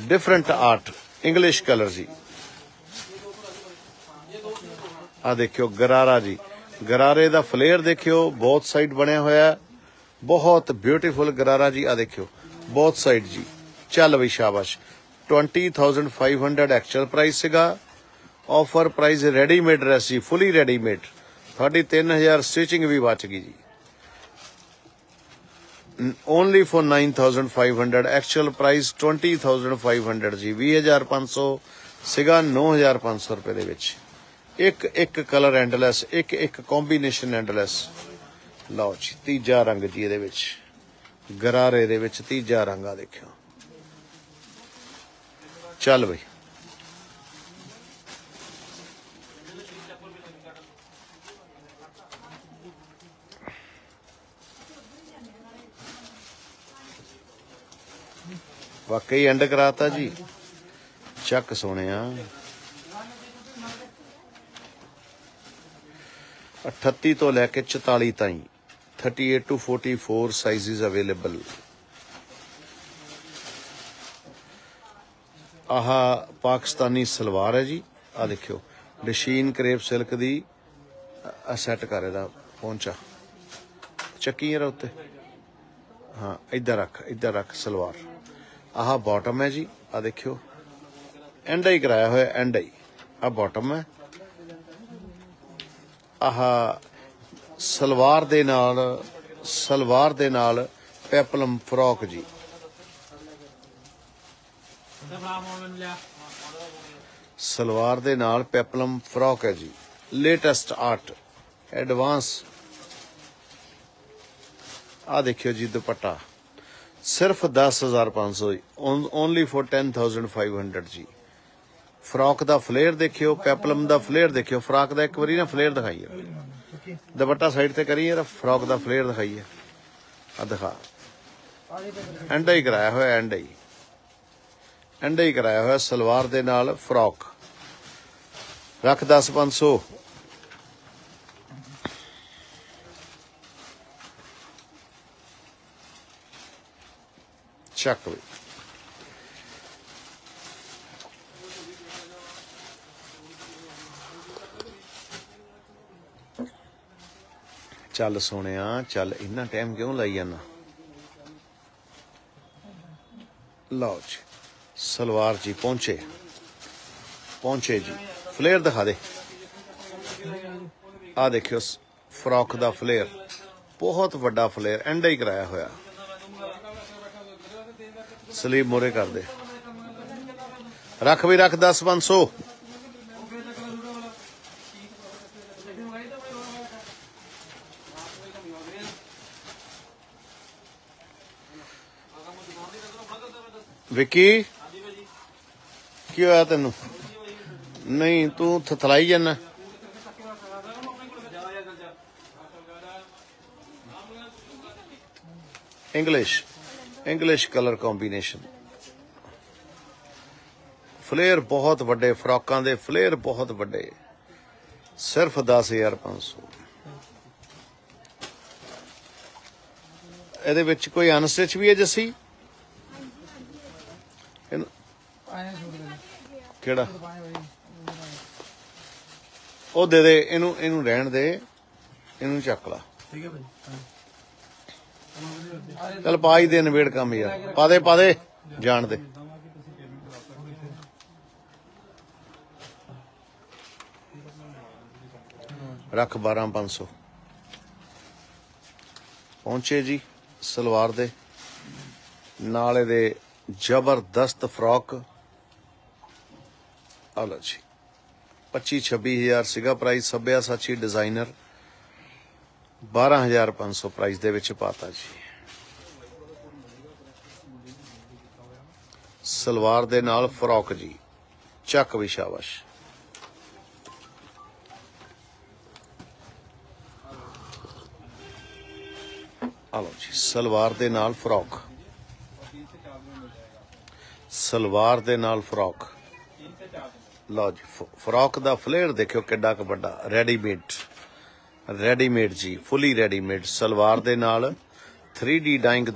Different art English colour जी। आ देखियो गरारा जी, गरारे दा फ्लेयर देखियो, बहुत साइड बनया होया, बहुत ब्यूटीफुल गरारा जी। आ देखियो बहुत साइड जी। चल बई शाबाश। 20,500 एक्चुअल प्राइस सीगा, ऑफर प्राइस रेडीमेड ड्रेस जी, फुली रेडीमेड। 3,500 स्टिचिंग भी बच गई जी। ओनली फॉर 9,500 एक्चुअल प्राइस 20,500 जी। 20,500 सीगा 9,500 रुपए दे विच। एक एक कलर एंडलैस, एक एक कॉम्बीनेशन एंडलैस। लो जी तीजा रंग जी इहदे विच, गरारे दे विच तीजा रंग। आ देखियो चल बई। वाकई एंड कराता जी। चक सोने 38 तो लैके 44 ताई 38 to 44 साइजिज अवेलेबल। आह पाकिस्तानी सलवार है जी। आ देखियो डशीन करेप सिल्क दी सैट कर इहदा पहुंचा चक्की जरा उत्ते। हाँ इधर रख सलवार। आह बॉटम है जी। आ देखियो एंड ही कराया होया, एंड ही। आ बॉटम है। आह सलवार दे नाल पेपलम फ्रॉक जी। सलवार दे नाल पेपलम फ्रॉक है जी। Latest art advance. आ देखियो जी दुपट्टा सिर्फ 10,500 ओनली फॉर 10,500 जी। फ्रॉक दा फ्लेयर देखियो, पेपलम दा फ्लेयर देखियो। फ्रॉक दा एक बारी ना फ्लेयर दिखाइए, दुपट्टा साइड ते करिए, फ्रॉक दा फ्लेयर दिखाइए। आ दिखा एंड ही कराया होया, एंड ही कराया होया सलवार दे नाल फ्रॉक। रख 10,500। चक भी चल सोने चल, इन्ना टाइम क्यों लाई जाना। लो जी सलवार जी पहुंचे जी। फ्लेयर दिखा दे। आ देखियो फ्रॉक दा फ्लेयर, बहुत वड्डा फ्लेयर, एंड ही कराया होया। स्लीव मोरे कर दे। रख भी रख 10,500। विकी की होया तेनू? नहीं तू थथलाई जाना। English colour combination. फ्लेयर बहुत वड्डे, फ्रॉकां दे फ्लेयर बहुत वड्डे। सिर्फ 10,500। ਇਹਦੇ ਵਿੱਚ कोई अनस्टिच भी है जसी? ਕਿਹੜਾ ਉਹ ਦੇ ਦੇ ਇਹਨੂੰ ਰਹਿਣ ਦੇ, ਇਹਨੂੰ ਚੱਕ ਲਾ। ਠੀਕ ਹੈ ਭਾਈ, ਚੱਲ ਪਾ ਹੀ ਦੇ ਨਵੇੜ ਕੰਮ ਯਾਰ। ਪਾ ਦੇ ਜਾਣ ਦੇ। ਰੱਖ 12,500। ਪਹੁੰਚੇ ਜੀ ਸਲਵਾਰ ਦੇ ਨਾਲ ਇਹਦੇ ਜ਼ਬਰਦਸਤ फ्रॉक। आ लो जी 25-26 सीगा प्राइस। सभ्या साची डिजाइनर 12,500 प्राइस दे विच पाता जी। सलवार दे नाल फ्रॉक जी। चक भी शाबाश। आ लो जी सलवार दे नाल फ्रॉक, सलवार दे नाल फ्रॉक। लो जी फ्रॉक दा फ्लेयर देखियो किड्डा क बड़ा, रेडीमेड जी, फुली रेडीमेड। सलवार दे नाल 3D डाइंग